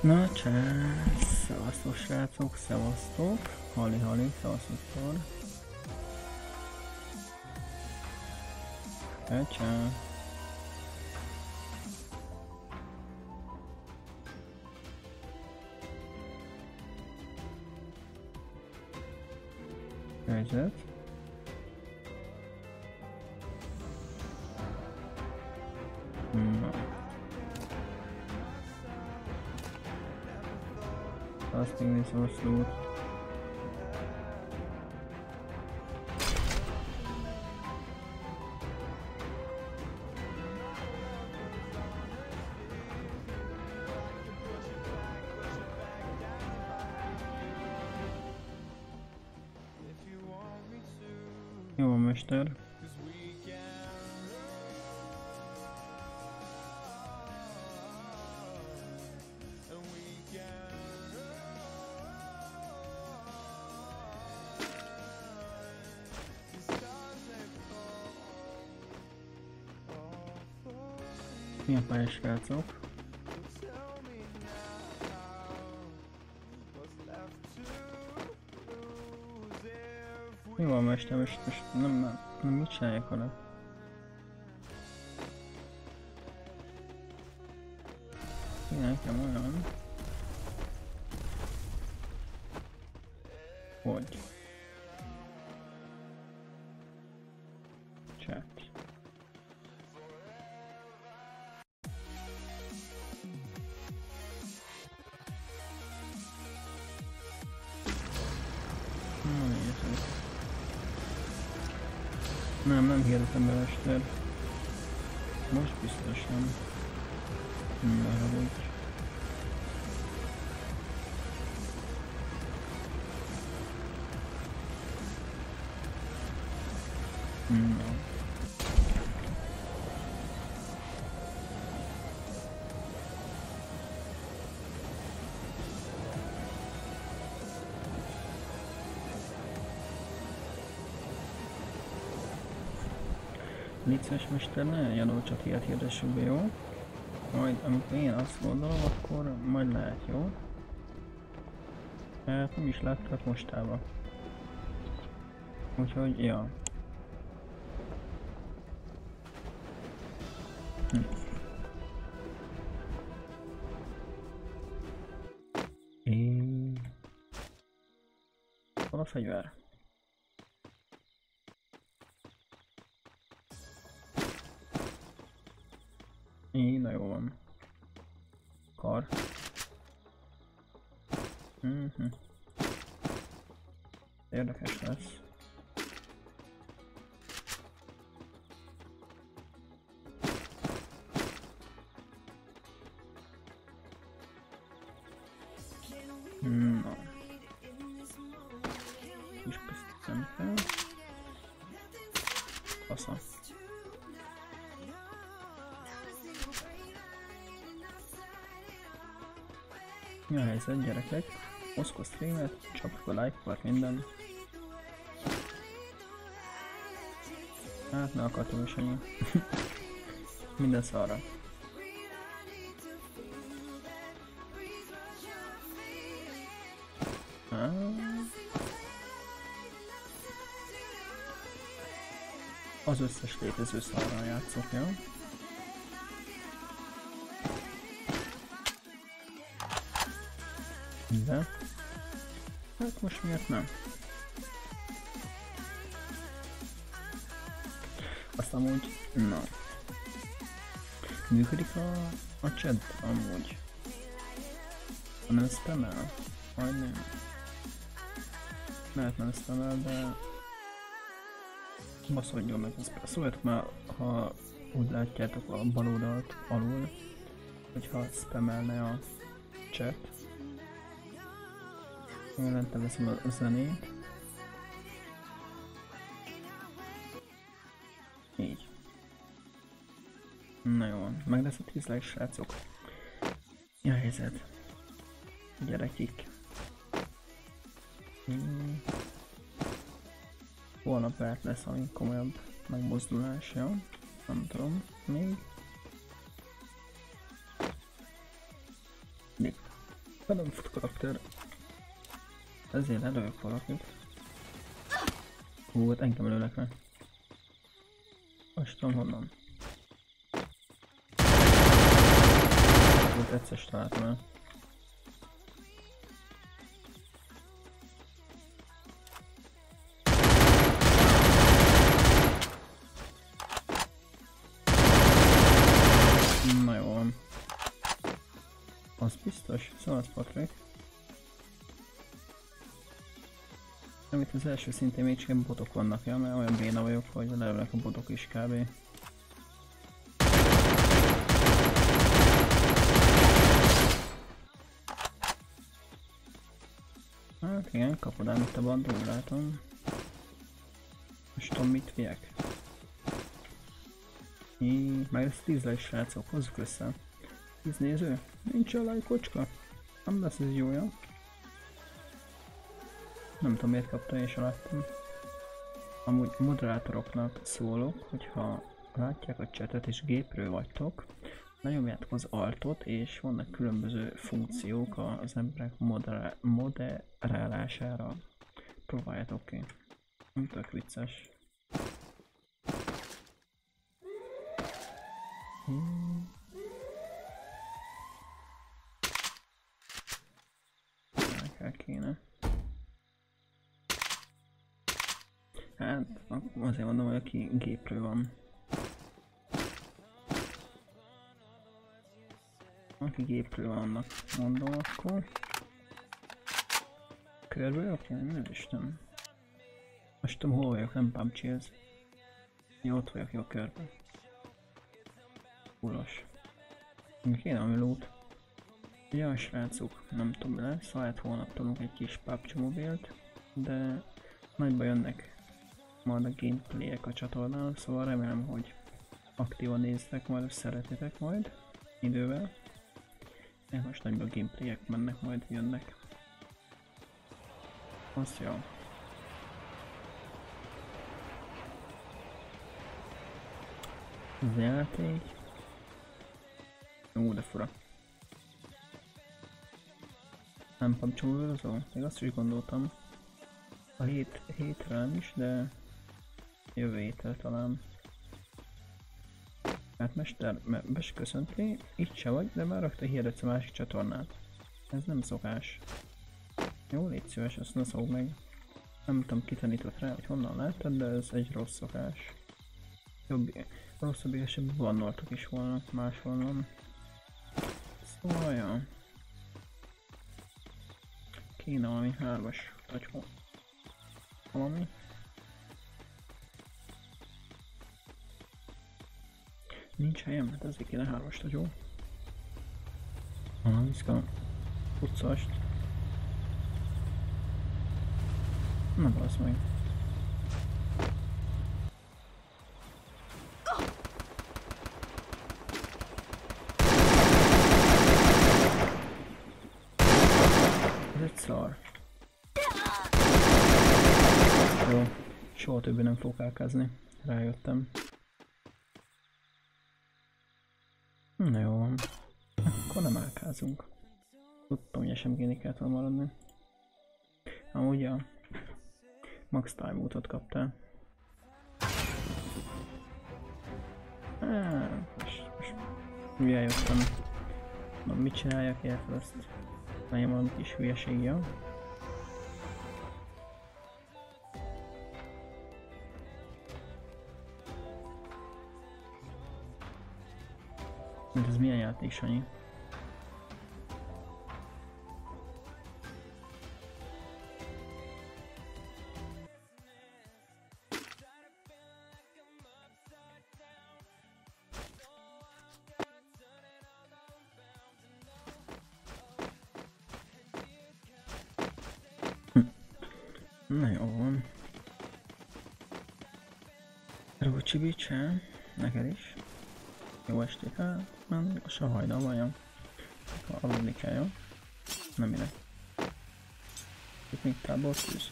Na csász, szevasztok srácok, szevasztok, hali, szevasztok. Csá. Helyzet. Na. Azt még nézem a szlót. Jó, mester. Milyen pályás srácok? Mi van mester, most nem mit csinálják vele? Nekem olyan... Hogy? Chat. Nem hirdetem be mester. Most biztos nem. Ne haragudj. No. Légy mester, ne ilyen csak ilyet hirdessük be, jó? Majd amikor én azt gondolom, akkor majd lehet, jó? Hát nem is láttak mostában. Úgyhogy, ja. Hol a fegyver? Na jó van. Kar. Érdekes lesz. Na. Kis pisztocem fel. Fasza. Mi a helyzet, gyerekek? Oszko streamet, csapjuk a like-ot, minden. Hát ne akartam is ennyi. Minden szarra. Az összes létező szarral játszok, jó? De? Hát most miért nem? Azt amúgy... Na. Működik a chat amúgy. Ha nem spammel? Majdnem. Lehet nem spammel, de... Baszodjon meg az. Szóljátok már, ha úgy látjátok a bal oldalt alul, hogyha spammelne a chat. Lentebb veszem a zenét. Így. Na jó, meg lesz a 10 like, srácok. Mi a helyzet? Gyerekik. Holnap lehet lesz valami komolyabb megmozdulás, jó? Nem tudom, még. Nem fut karakter. Ezért előbb valakit. Hát engem lőnek meg. Most tudom honnan. Egyszer találtam el. Na jó van. Az biztos, szóval az Patrik. Amit az első szintén még csak botok vannak, ja, mert olyan béna vagyok, hogy leülnek a botok is kb. Hát igen, kapod ám itt a bandul, látom. Most tudom mit vigyek. Meg lesz 10 like, srácok, hozzuk össze. 10 néző? Nincs a lájkocska? Nem lesz ez jó, ja? Nem tudom miért kaptam, és láttam. Amúgy moderátoroknak szólok, hogyha látják a chatet és gépről vagytok, nyomjátok az altot, és vannak különböző funkciók az emberek moderálására. Próbáljátok ki. Nem tök vicces. El kéne. Hát azért mondom, hogy aki gépről van. Aki gépről van, annak mondom akkor. Körbe vagyok? Nem Isten. Most tudom hol vagyok, nem PUBG-hez. Jó, ott vagyok, jó körbe. Uras. Kéne ami loot. Ja, srácok, nem tudom mi lesz, lehet holnap tanulunk egy kis PUBG mobilt, de nagyban jönnek majd a gameplayek a csatornán, szóval remélem, hogy aktívan néztek majd, és szeretitek majd idővel. De most nagyban gameplayek mennek, majd jönnek. Az jó. Az játék. Ó, de fura. Nem PUBG mobilozó? Még azt is gondoltam. A hétre nem is, de jövő hétre talán. Hát mester, köszönti, itt se vagy, de már rögtön hirdetsz a másik csatornát. Ez nem szokás. Jó, légy szíves, azt ne szólj meg. Nem tudom, ki tanított rá, hogy honnan láttad, de ez egy rossz szokás. Jobb, rosszabb esetben bannoltak is volna, máshonnan. Szóval, ja. Kéne valami 3-as tacsó. Valami. Nincs helyem, hát ezért kéne 3-as tacsó. Iszka. Puccast. Na basz meg. Ez egy szar. Jó, soha többé nem fogok elkezdeni. Rájöttem. Na jó van. Akkor nem elkázunk. Tudtam, hogy SMG-nek kellett volna maradni. Amúgy a Max Time útot kaptál. Most hülye jöttem. Na mit csináljak érted ezt? Nagyon valami kis hülyeségje. Mint ez milyen játék, Sanyi? Na jó van. Rócsi bicse, neked is. Jó estét, hát már lassan hajnal van, jó? Aludni kell, jó? Nem mire. Itt még tábor tűz.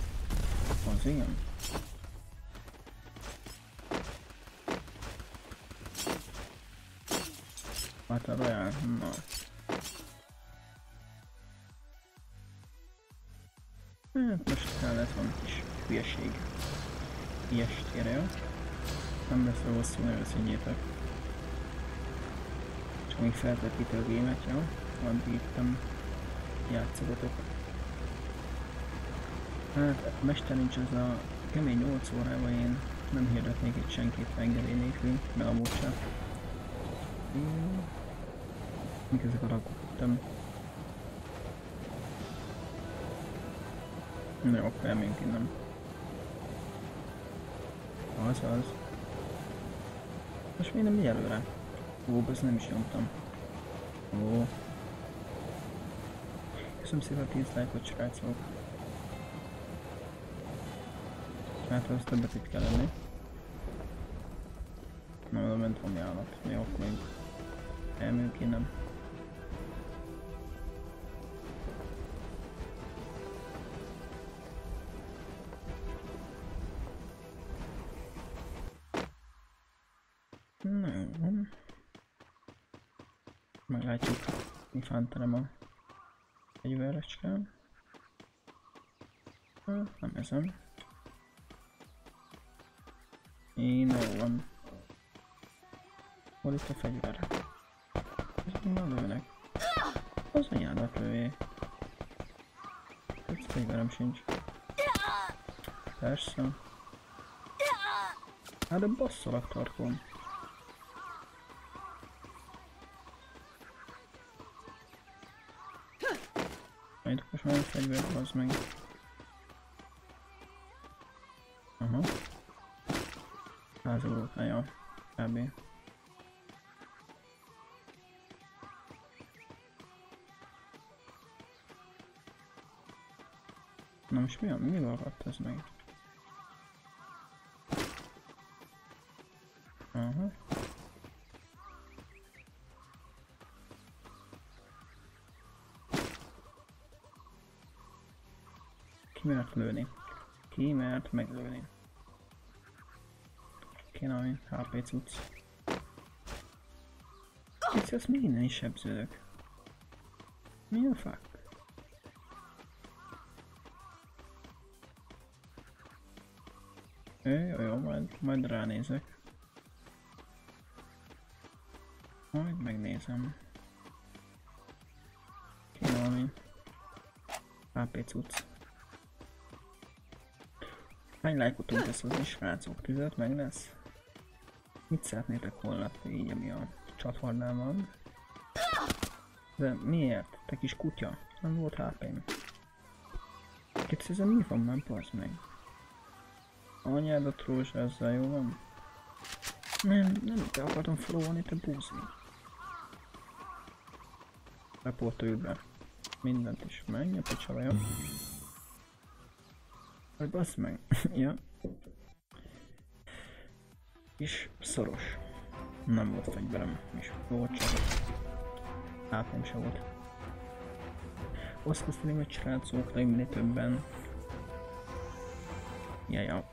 Az igen. Hát a Royal, na. Hát most kellett van kis hülyeség. Ilyestére, jó? Nem lesz a hosszú, ne őszintjétek. Csak még feltelepíti a gémet, jó? Addig itt játszogatok. Hát a mester nincs, az a kemény 8 órában én nem hirdetnék itt senkit engedély nélkül, meg amúgy sem. Mik ezek a rakottam? Na jó, akkor elmegyünk innen. Az. Most még nem megy előre. Ó, ezt nem is nyomtam. Ó. Köszönöm szépen a 10 lájkot, srácok. Hát az többet itt kell lenni. Na, oda ment valami állat. Jó, akkor még elmegyünk innen. Meglátjuk, mi fánterem a fegyverecskán. Nem ezen. Én jó van. Hol itt a fegyver? Ezek már lőnek. Az anyádat lőjé. Egy fegyverem sincs. Persze. Hát de basszolak tartom. Majd most már egy fegyvert, bazd meg. Aha. Házolók, jó. Kb. Na most mi akadt ez meg? Aha. Ki mert lőni? Ki mert meglőni? Kéne HP cucc. Hisz ezt még innen is sebződök. Mi a fuck? Jó, majd ránézek. Majd megnézem. Kéne valami HP cucc. Hány lájkot tudsz ezt hozni, srácok? 15 meg lesz? Mit szeretnétek holnap így, ami a csatornán van? De miért? Te kis kutya? Nem volt HP-m. Kicsit ezen mi van már, bazd meg? Anyádat rózsázzal, jó van? Nem te akartam felolni, te búzni. Reportoljuk be. Mindent is. Menj a picsava, jó? Vagy bassz meg. Ja. És szoros. Nem volt fegyverem. És volt csak. HP-m se volt. Oszkoztani meg srácok, legminél többen. Jaja.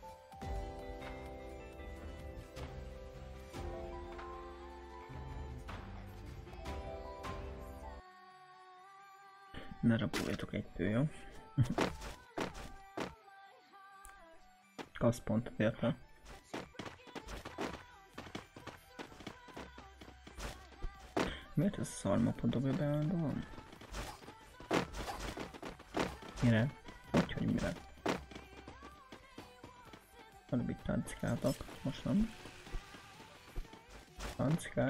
Ne rapoljatok egytől, jó? Kapsz pontot érte. Miért ez szarmapot dobja be állandóan? Mire? Hogy mire? Előbb itt táncikáltak, most nem. Táncikálj.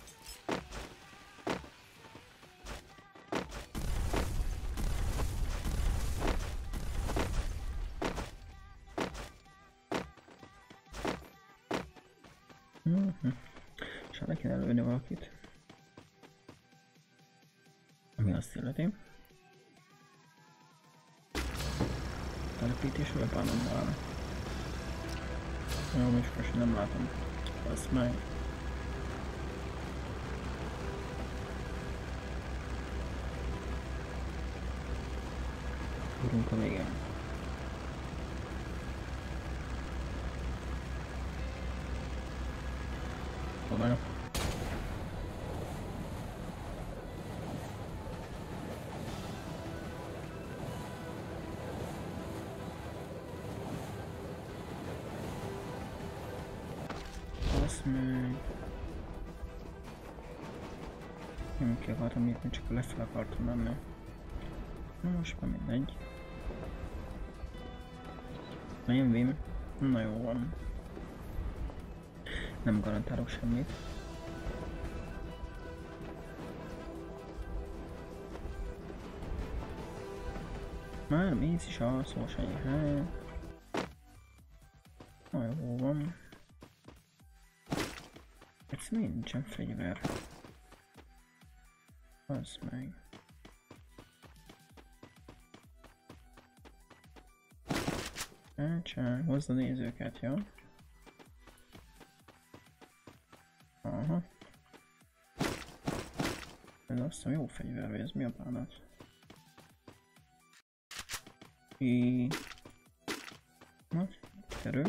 És le kéne lőni valakit. Ami azt illeti. Telepítésre bánom válna. Jó, most nem látom. Azt meg. Urunk a végén. Hova? Nem ki akartam írni, csak lefele akartam menni. Na most már mindegy. Milyen Vim? Na jó van. Nem garantálok semmit. Már mész is alszol, Sanyi, hát. Na jó van. Ez miért nincsen fegyver? Az meg. Csak hozd a nézőket, jó? Aha. Ez azt hiszem jó fegyver, vagy ez mi a bánat? Na, kerül.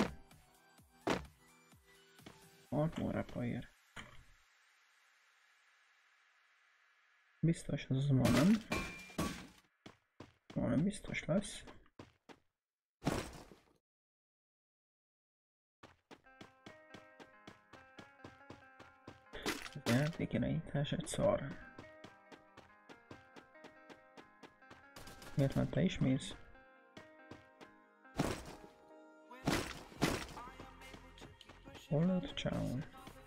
Armor repair. Biztos az ma nem. Ma nem biztos lesz. A játékirányítás egy szar. Miért már te is mész? Hol lett Csáó?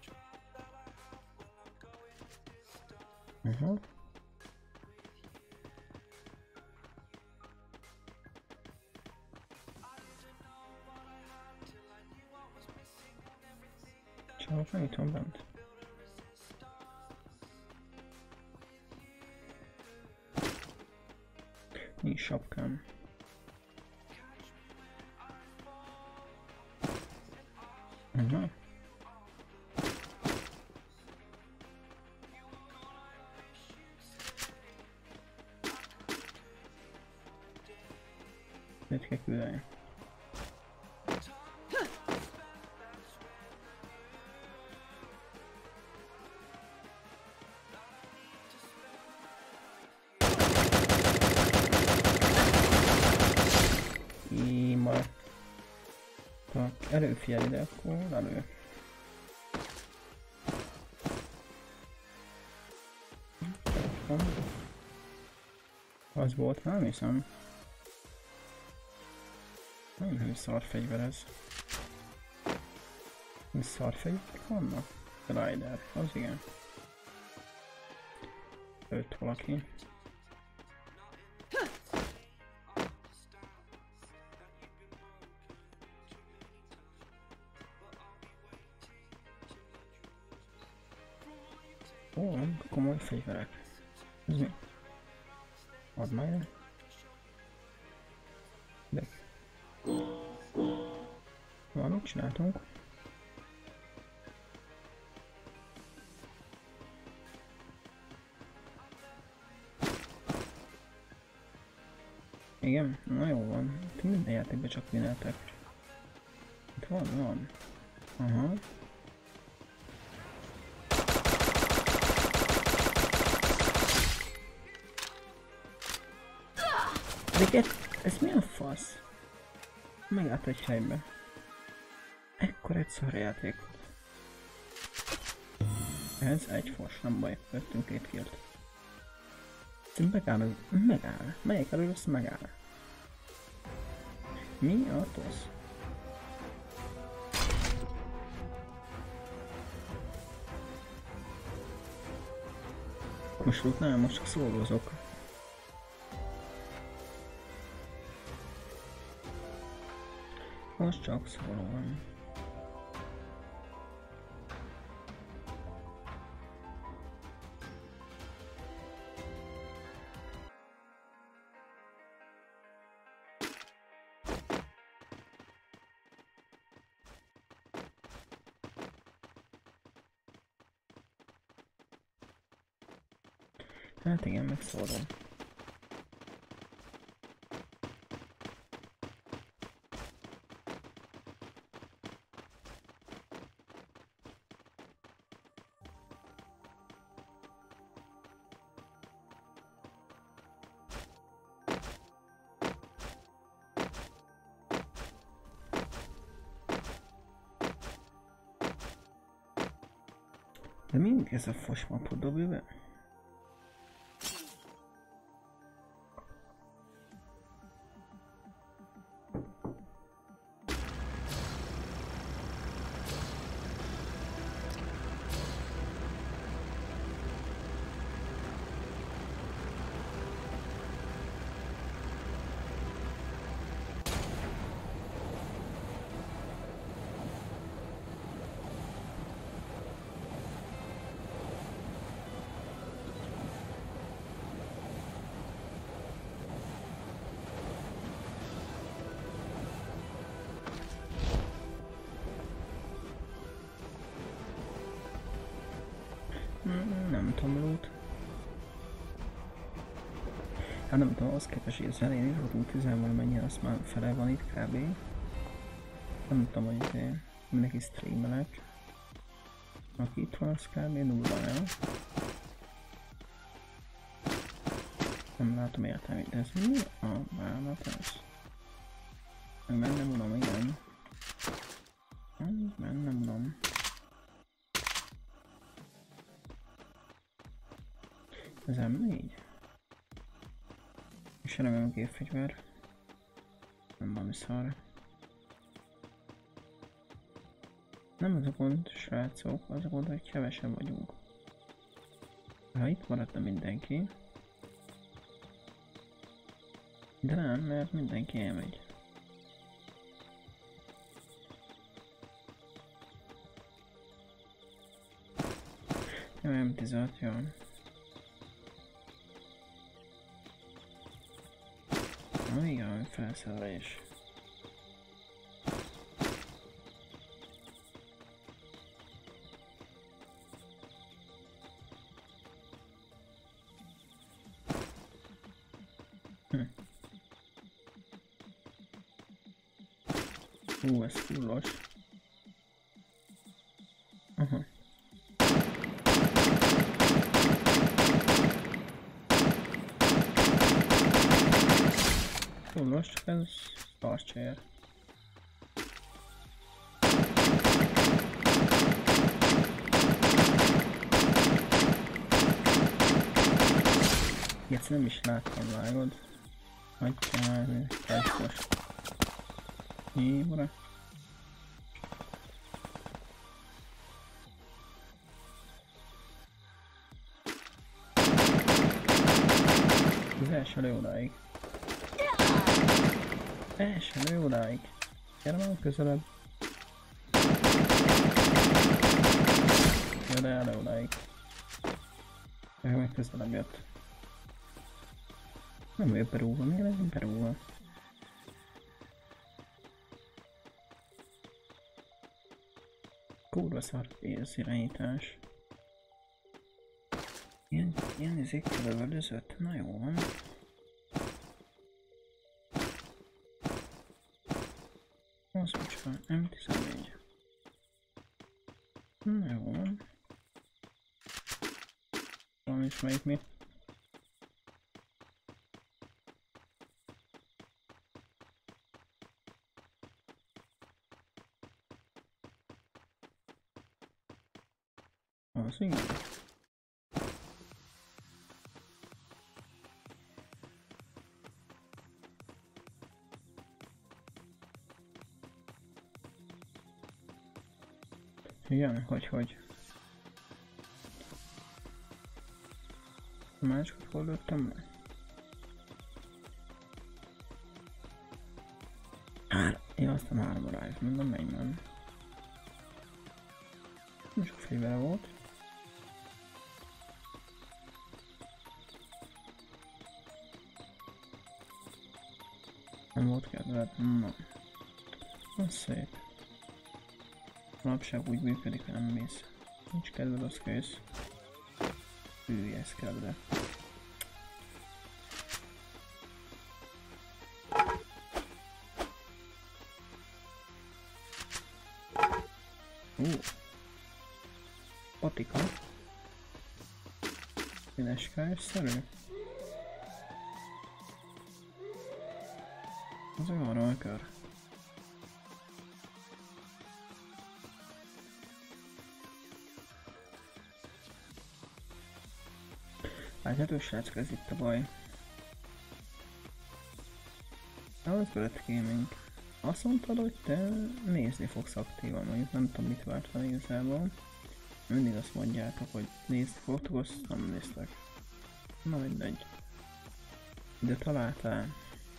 Csáó meg itt van bent. Nincs sapkám. Mit kell küldeni? Előfigyelj ide, akkor elő. Az volt, nem hiszem. Nem szar fegyver ez. Mi szar fegyverek vannak? Rider, az igen. Ölt valaki. Ó, komoly fegyverek. Ez mi? Add már el. De. Valamit csináltunk. Igen, na jó van. Itt minden játékban csak vineltek. Itt van. Aha. De ez mi a fasz? Megállt egy helybe. Ekkor egy szar játékot. Ez egy fos, nem baj, vettünk 2 killt. Megáll. Melyik először megáll? Mi a tosz? Most nem, most csak szólózok. Most csak szólom. Hát igen, megszólom. De mindig ez a fosmapot dobja be? Nem tudom, loot. Hát nem tudom, az képest, hogy az elején is voltunk 10 valamennyi, azt már fele van itt kb. Nem tudom, hogy mindenki streamelek. Aki itt van, az kb. Nulla el. Nem látom értelmét, de ez mi a bánat ez? Meg mennem unom, igen. Mennem unom. Ez M4? És remélem a gépfegyver. Nem valami szar. Nem az a gond, srácok, az a gond, hogy kevesen vagyunk. Ha itt maradna mindenki. De nem, mert mindenki elmegy. Jó, M16 jön. Na igen, felszerelés. Ez fullos. Aha. Fullos, csak ez tartsér. Ilyet nem is láttam, vágod. Hagyjál, testos. Jébora. Az első lő odáig. Első lő odáig. Gyere már közelebb. Jó, de elő odáig. Meg közelebb jött. Nem vagyok berúgva, miért legyünk berúgva? Kurva szar az irányítás. Ilyen izékkel lövöldözött? Na jó van. Az micsoda, M14. Na jó van. Van is melyik mi? Az igen. Igen, hogy. A másikat hol lőttem le? Ja, aztán 3 rájuk, mondom, menj nem. Nem sok fegyvere volt. Nem volt kedved? Na. Az szép. Manapság úgy működik, hogy nem mész. Nincs kedved, az kész. Hülye, ez kedve. Patika. Színeskás-szerű. Az olyan rajkör. Látjátok srácok, ez itt a baj. Az Red Gaming. Azt mondtad, hogy te nézni fogsz aktívan, mondjuk nem tudom mit várt fel igazából. Mindig azt mondjátok, hogy nézni fogtok, azt nem néztek. Na mindegy. Ide találtál.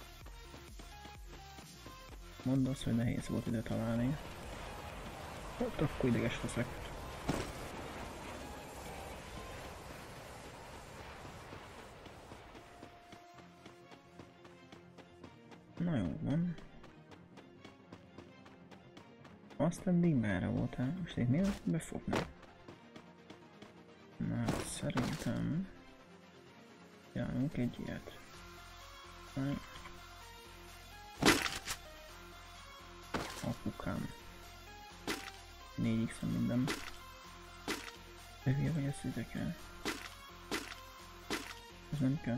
Mondd azt, hogy nehéz volt ide találni. Hát akkor ideges leszek. Na jó van. Azt eddig merre voltál? Most itt miért befogni? Na hát szerintem... Járunk egy ilyet. Apukám. 4x minden. De hülye vagy, ezt ide kell. Ez nem kell.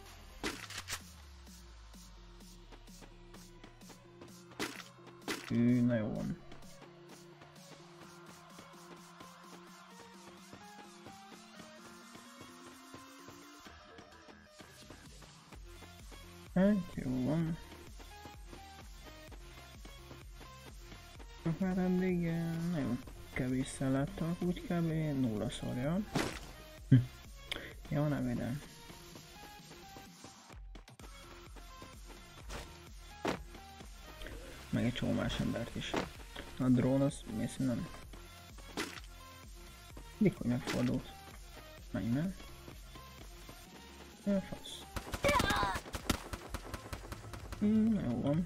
Na jó van. Hát jó van. Már eddig nagyon kevésszer láttak, úgy kb. 0-szor, ja? Ja, nem ide. Meg egy csomó más embert is. A drón az mész nem. Mikor megfordult? Menj meg. Ja, fasz. Jó van.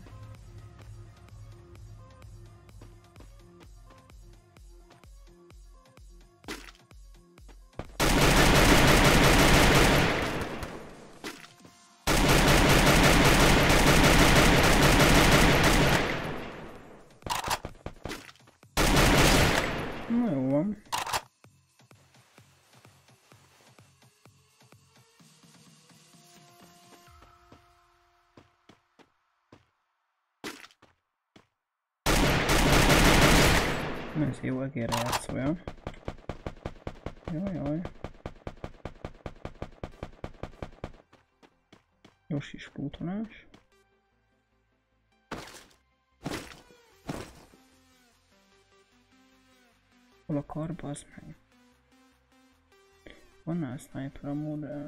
Na jó van. Ez jó egérre játszója. Jaj. Gyors is lootonás. Hol a kar, bazd meg? Van nála sniper ammo, de...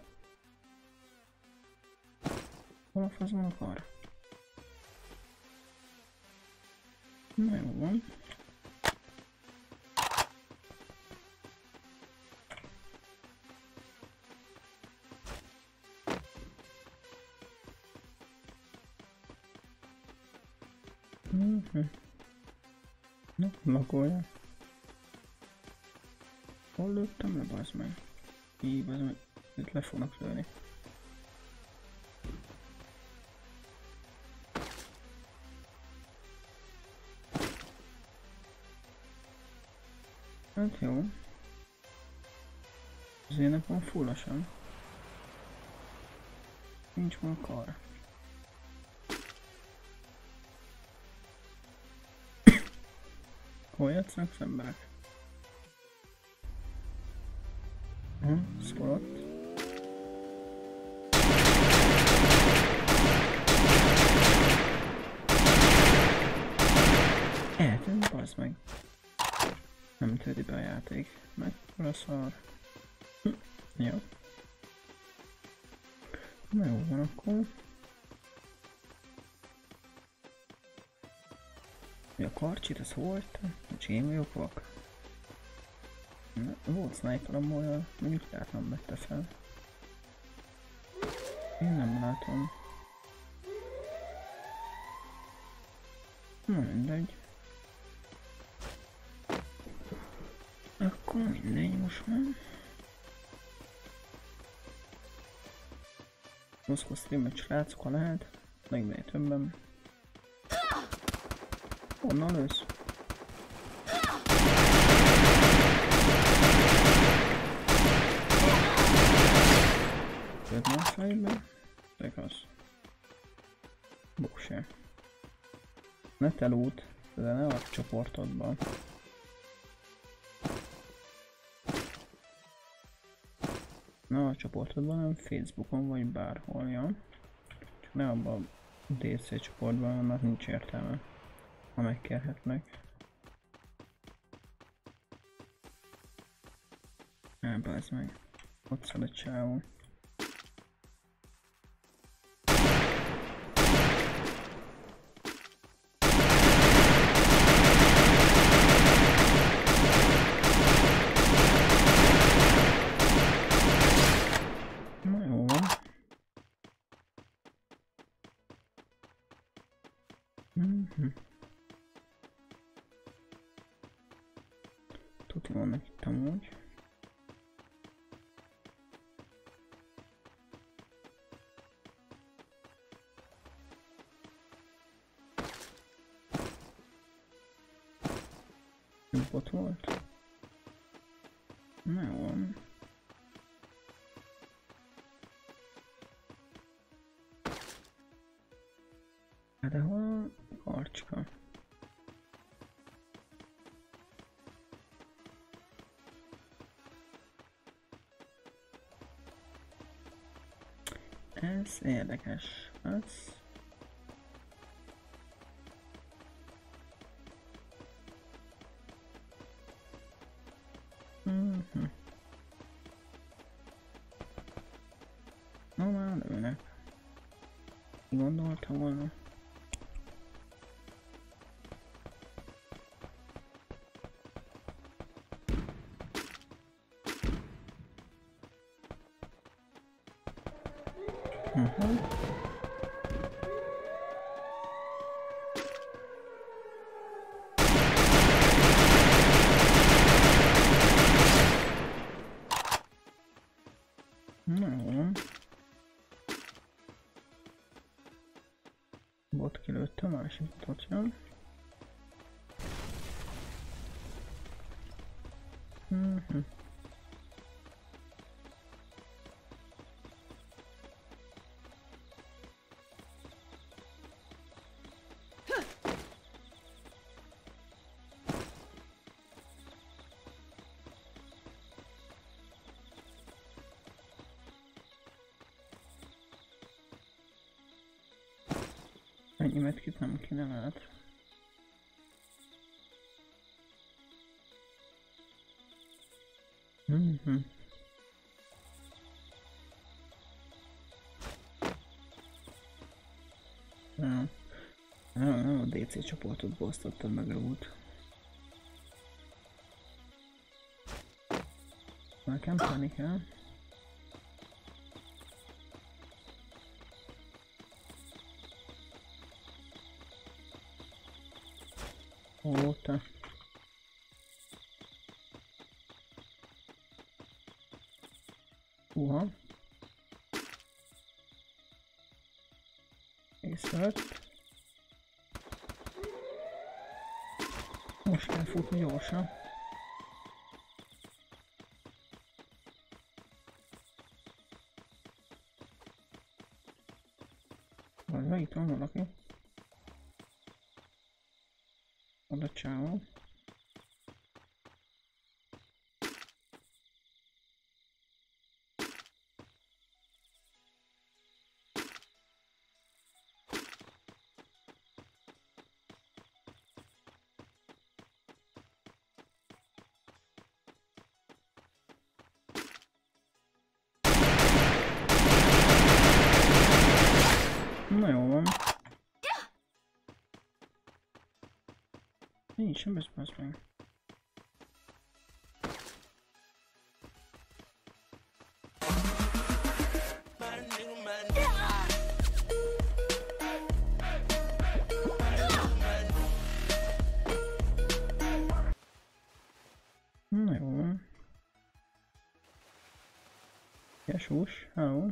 Hol a fasz van a kar? Na jó van. Na, lagolja. Hol lőttem le, bazd meg? Így, bazd meg. Itt le fognak lőni. Hát jó. Az ének van fullasan. Nincs van kar. Hol játszanak az emberek? Szólott. Eltűnt, bazd meg. Nem tölti be a játék. Mekkora szar. Jó. Na jó van akkor. Mi a karcsit, ez volt? Hogy én vagyok vak? Volt sniper amolyan, mondjuk lehet nem vette fel. Én nem látom. Na mindegy. Akkor mindegy most már. Moszkva streamet srácok, ha lehet. Meg minél többen. Honnan lősz? Jött már fejbe? Igaz. Bukse. Ne te loot, de ne a csoportodban. Na a csoportodban, hanem Facebookon vagy bárhol, ja. Csak ne abban a DC csoportban, annak nincs értelme, ha megkérhetnek. Elbázd meg. Ott szed a csávó. Na jó van. Tuti vannak itt amúgy. Bot volt? Na jó van. De hol a karcska? Ez érdekes. Ez... Na már lőnek. Ki gondolta volna? Bot kilőtte, másik botot jön. Ennyi medkit nem kéne lehet. Nem a DC csoportot bosztottam meg út. Nekem pánikál. Ó, te. Uha. Észrevett. Most kell futni gyorsan. Vagy itt van valaki. Oda csávó. Na jó van. Nincs, sem beszélsz meg. Na jó van. Jesús, hello.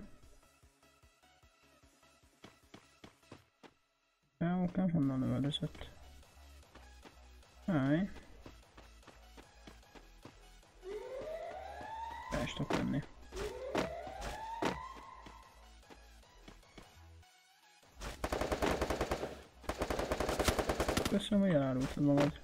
Felmokám, honnan lövöldözött? Háj. El is tudok lenni. Köszönöm, hogy elárultad magad.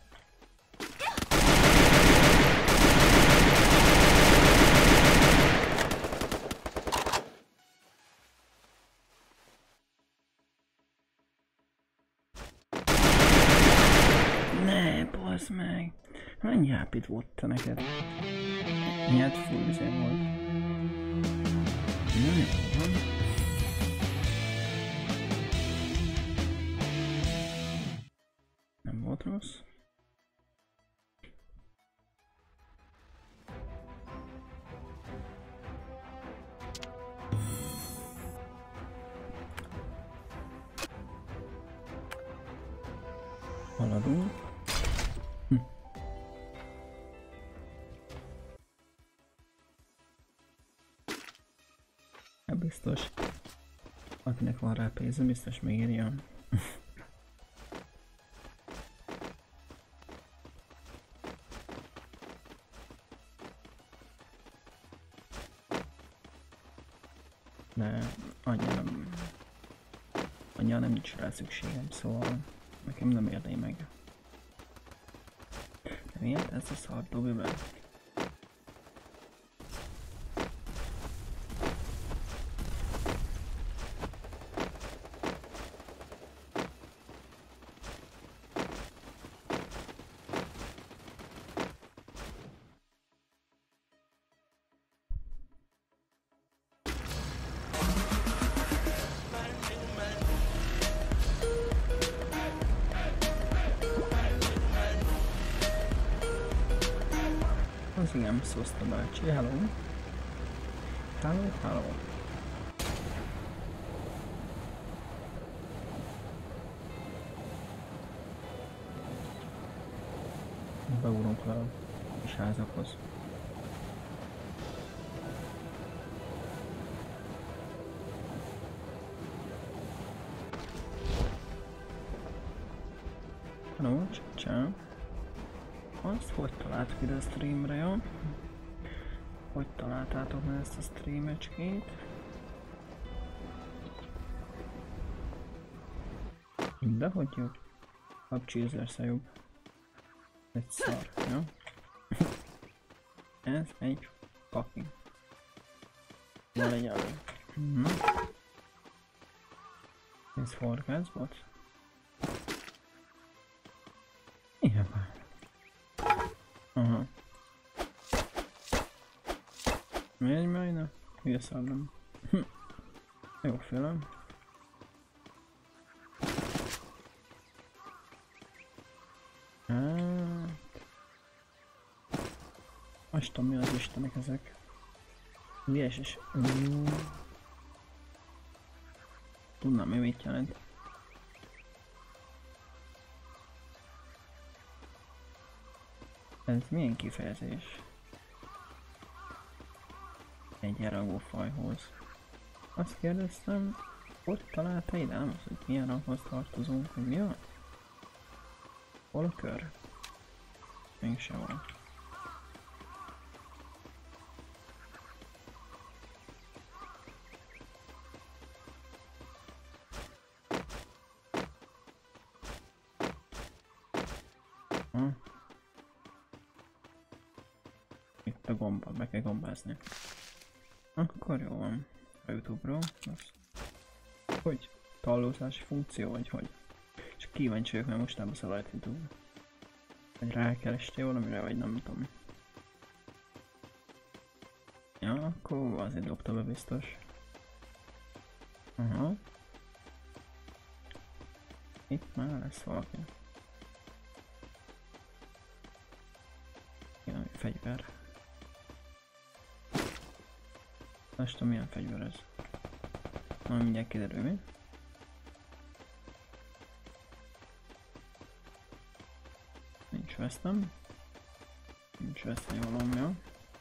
basz meg. Mennyi HP-t volt te neked? Miért full izé volt? Na jó van. Nem volt rossz. Haladunk. Hát biztos. Akinek van rá pénze, biztos megírja. De annyira nem nincs rá szükségem, szóval nekem nem érné meg. De miért ez a szar dobja be? Az igen, Szoszta bácsi, hello. Hello, hello. Beugrunk le a kis házakhoz. Hello, ciao. Azt hogy találtuk ide a streamre, jó? Hogy találtátok meg ezt a streamecskét? De hogy jobb? PUBG ezerszer jobb. Egy szar, jó? Ez egy fucking. Van egy elő. Ez horgászbot? Igen már. Aha. Megy majdnem? Hülye szarlam. Jó félem. Hát... Azt tudom, mi az istenek ezek. Lies is. Tudnám, mi mit jelent. Ez milyen kifejezés? Egyenrangú fajhoz. Azt kérdeztem, hogy találta ide? Nem az, hogy milyen ranghoz tartozunk, hogy mi van? Hol a kör? Mégse van. Itt a gomba, be kell gombázni. Akkor jó van. A YouTube-ról. Hogy? Tallózási funkció, vagy hogy? Csak kíváncsi vagyok, mert mostában szalajt YouTube. Vagy rákerestél valamire, vagy nem tudom. Ja, akkor azért dobta be biztos. Aha. Itt már lesz valaki. Ja, fegyver. Most tudom, milyen fegyver ez. Na, mindjárt kiderül, mi? Nincs vesztem. Nincs vesztem, jól van, jó.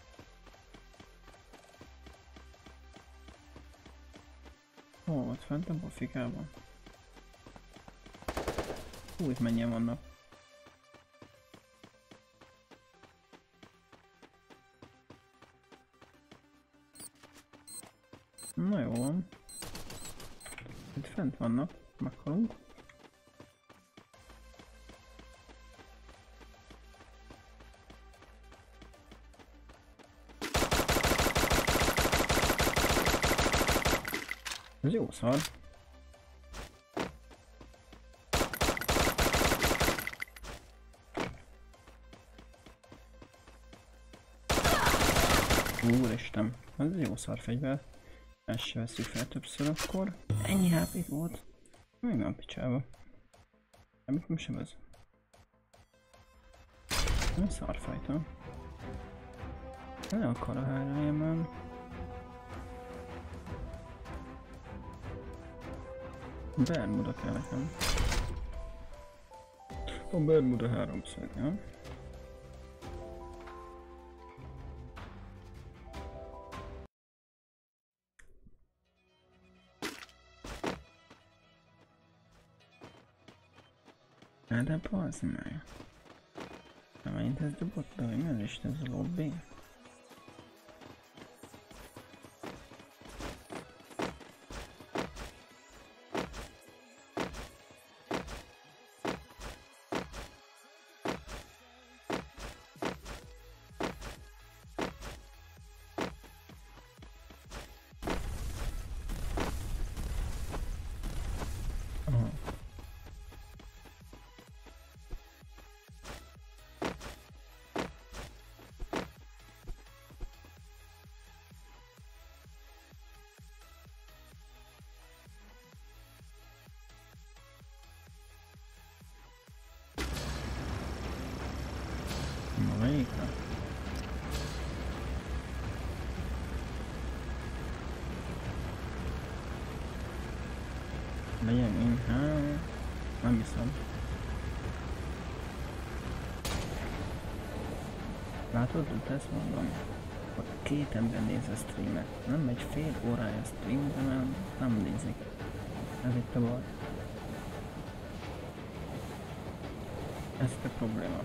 Hol volt fent a bofikában? Hú, itt mennyien vannak. Na jó van. Itt fent vannak, meghalunk. Ez jó szar. Úristen, ez jó szar fegyver. Ezt se veszük fel többször akkor. Ennyi HP volt. Még van picsába. Semmit nem sebez. Mi szarfajta? Ne akar a hárajában. Bermuda kell nekem. A Bermuda 300, ja? De bazd meg. Nem megint ez dobott be, hogy mi is ez a lobby? Melyikre? Legyen inkább... Nem hiszem. Látod, hogy ezt mondom? Hogy két ember néz a streamet. Nem egy fél órája stream, de nem nézik. Ez itt a baj. Ez a probléma.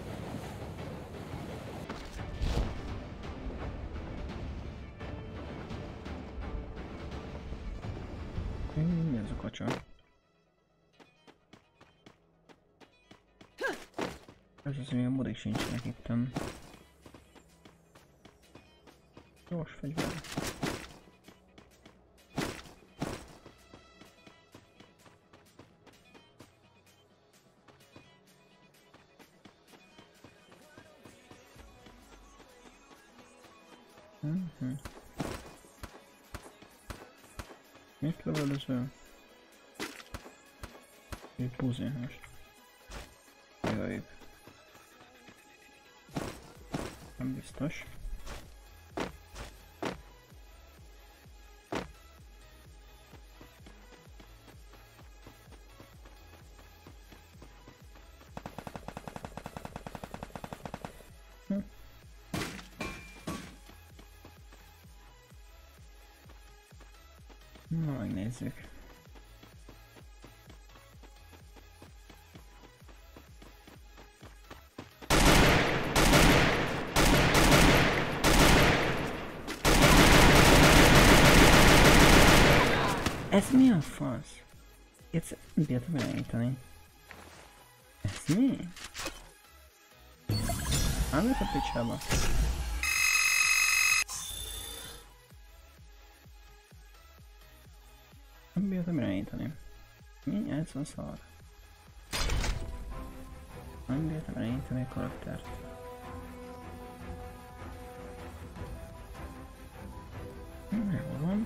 Mi ez a kacsa? Ez az, hogy a modik sincsenek itten. Gyors fegyver. Mit lövöldözöl? Itt húzni most. Megaép. Nem biztos. Na, megnézzük. Ez mi a fasz? Ezt nem bírtam irányítani. Ez mi? Állok a picsába. Nem bírtam irányítani. Mi? Ez a szar. Nem bírtam irányítani a karaktert. Hol van?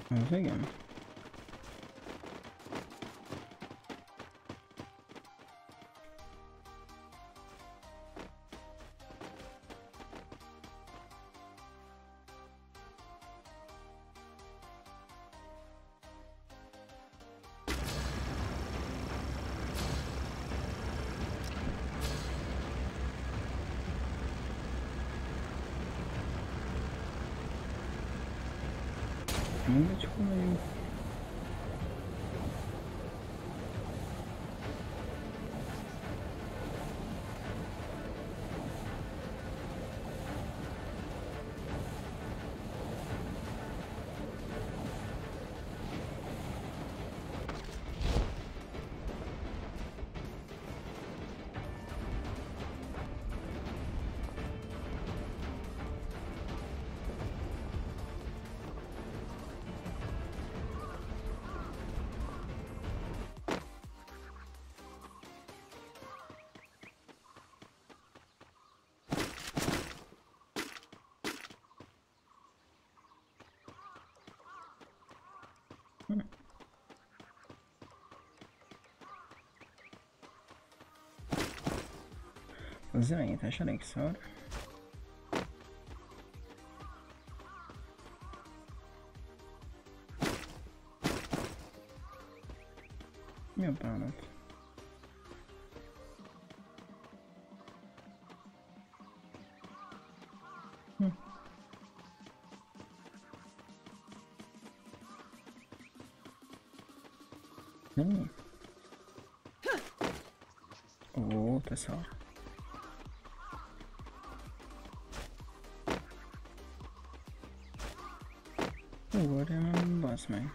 Az igen. Mindegy, hol megyünk. Az irányítás elég szar. Mi a bánat? Nem? Ó, te szar. Ugorja, nem bassz meg.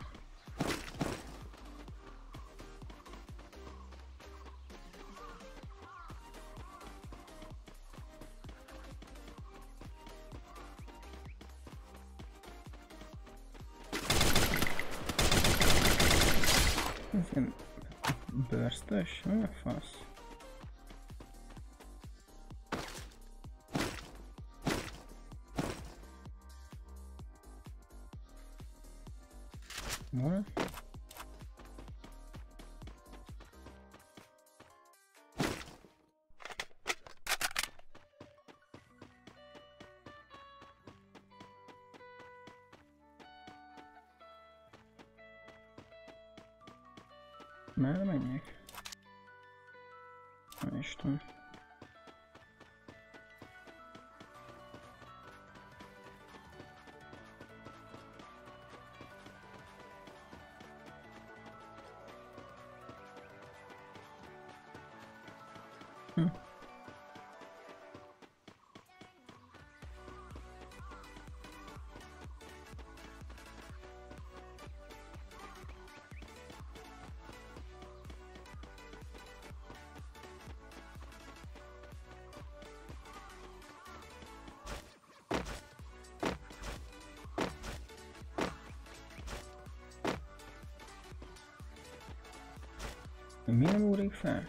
Ez ilyen burst-ös? Mi a fasz? Hol? Merre menjek? Nem is tudom. Mi nem ugrik fel?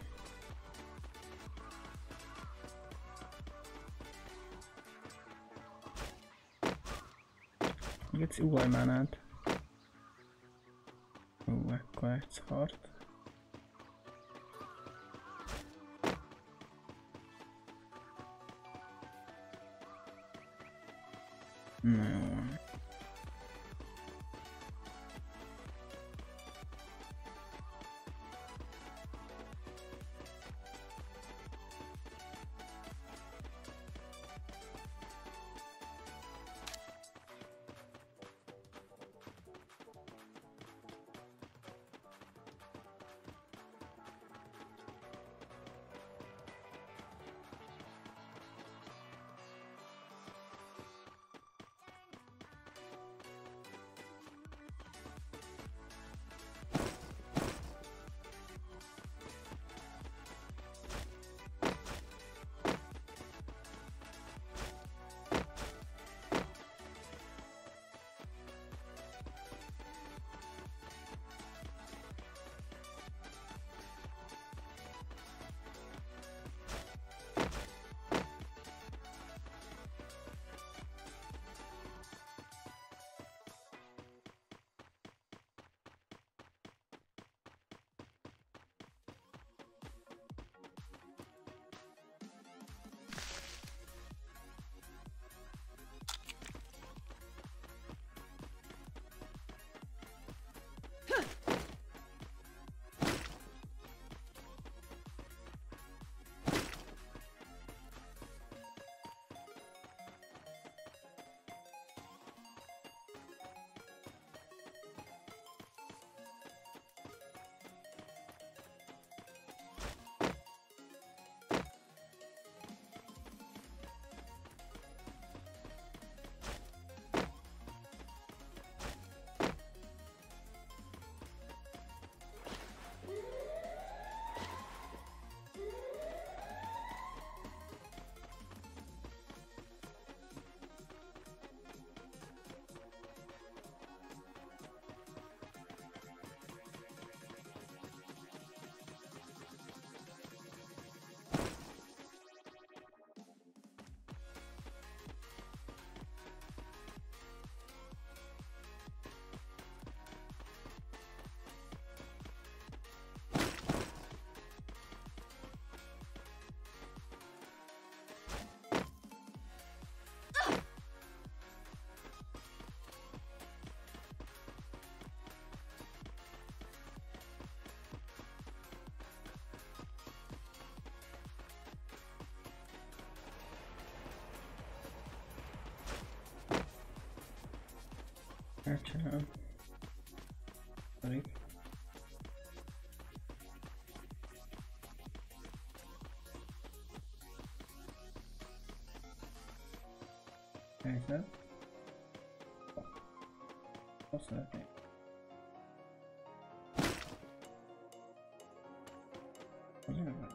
Geci, ugorj már át. Ekkor egy szart. Na jó van. Elcsinálom. Sorry. Helyzet. Azt szeretnék. Az olyan.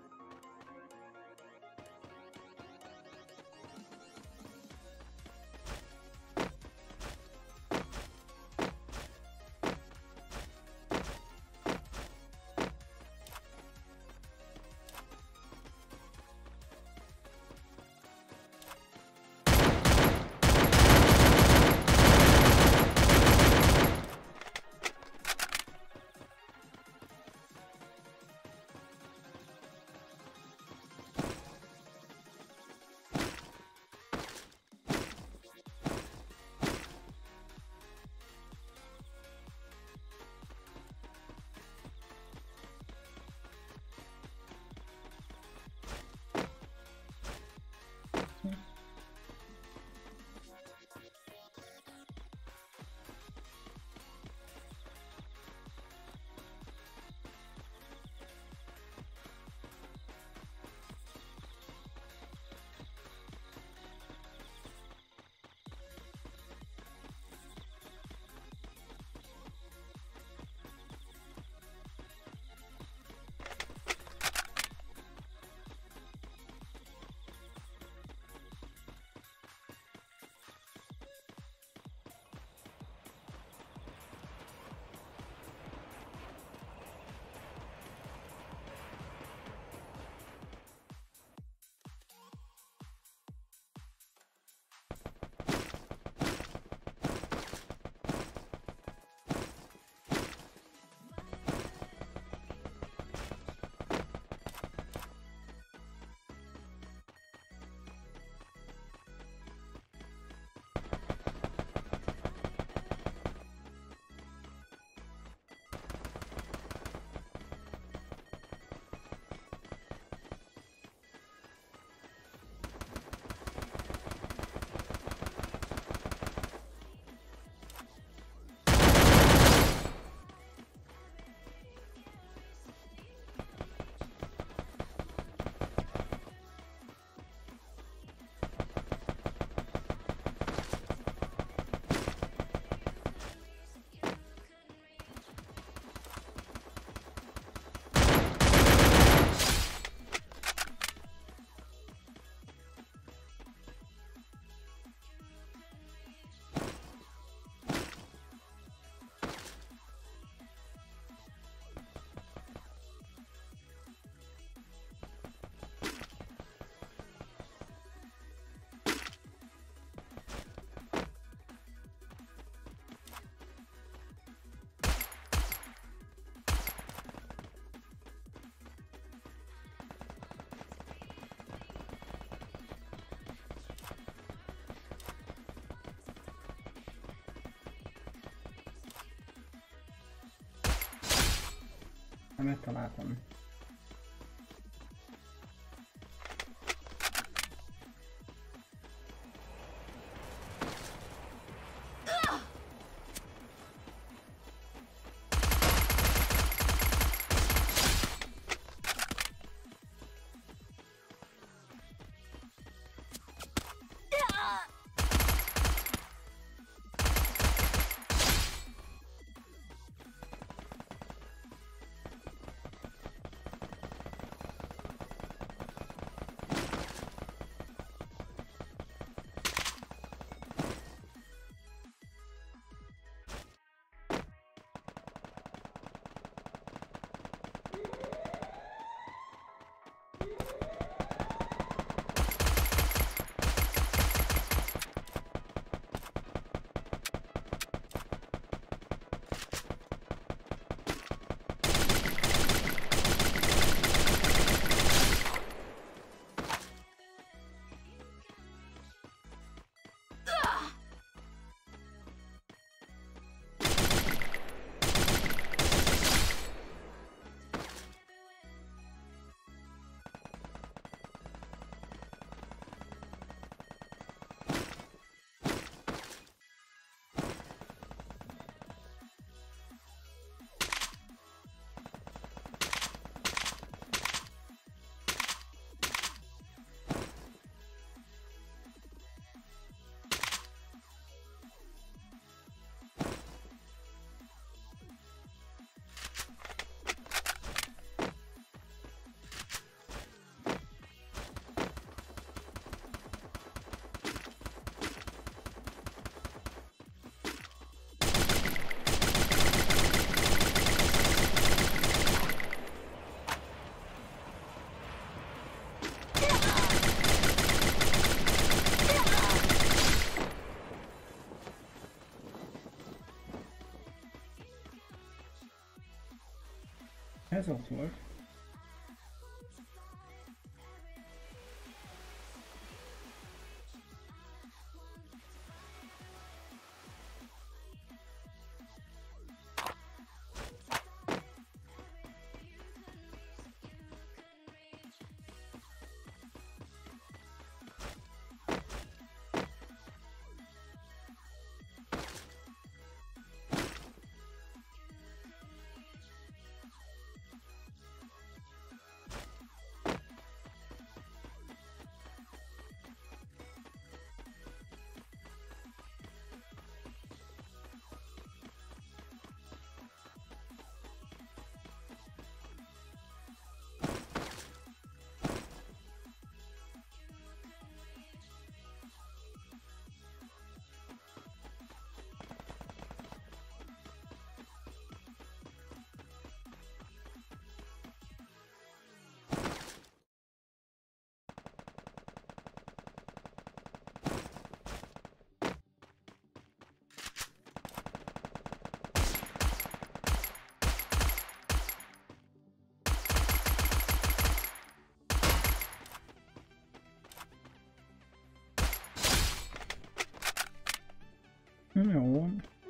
Megtaláltam. Ez ott volt. Jó.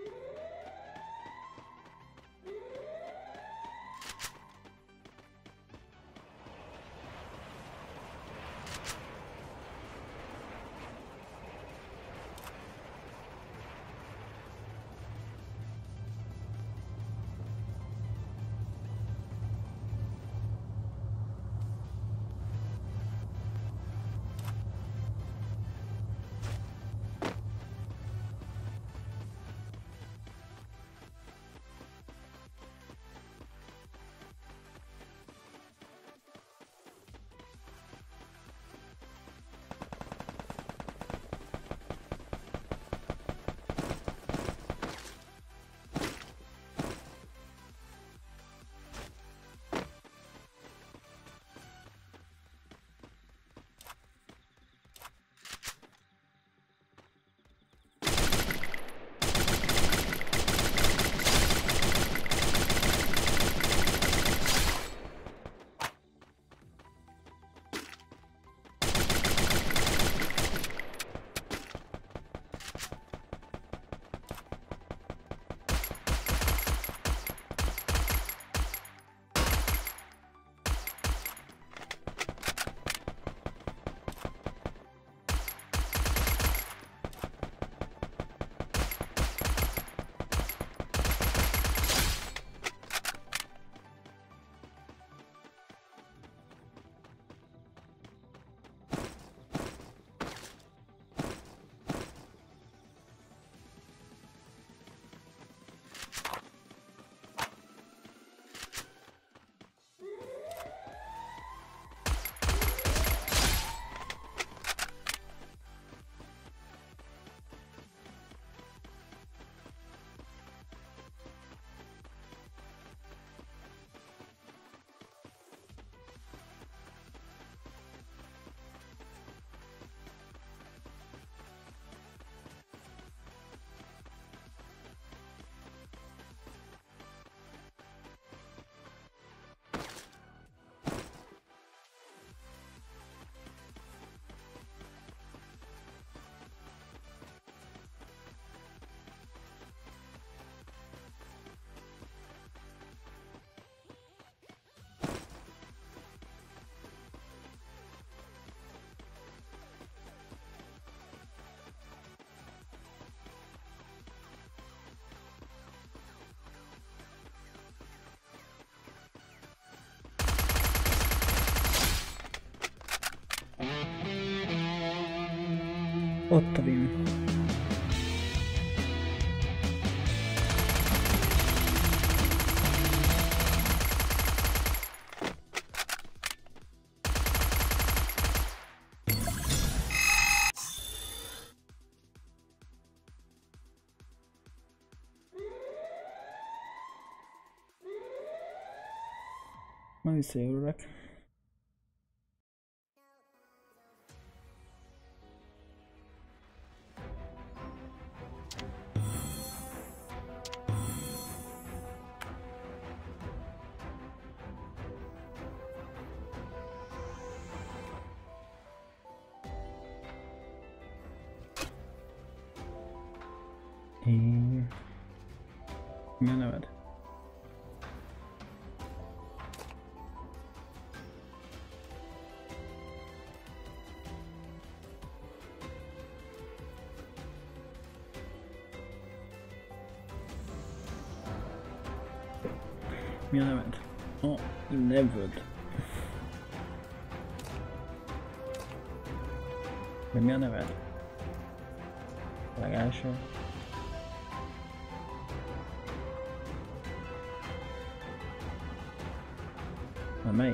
Ott a win. Majd visszajövök. Mi a neved? Mi a neved? A neved. De mi a neved? A legelső. Na melyik?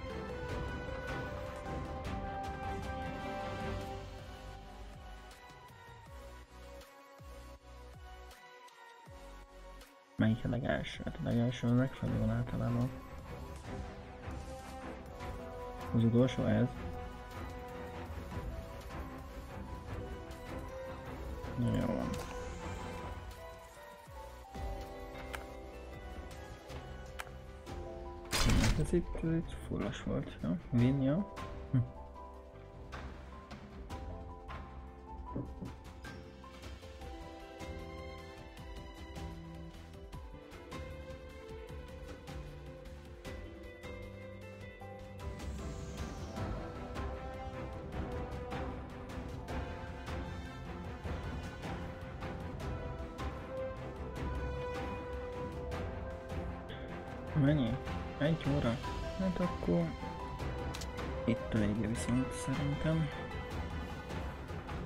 Melyik a legelső? Hát a legelső a megfelelő van általában. Az utolsó ez. Jó van. Ez itt fullos volt, jó? Win, jó? Mennyi? 1 óra? Hát akkor itt a vége viszont szerintem.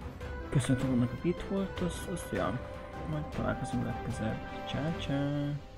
Köszönöm annak, aki itt volt, azt ja, majd találkozunk legközelebb. Ciao, ciao.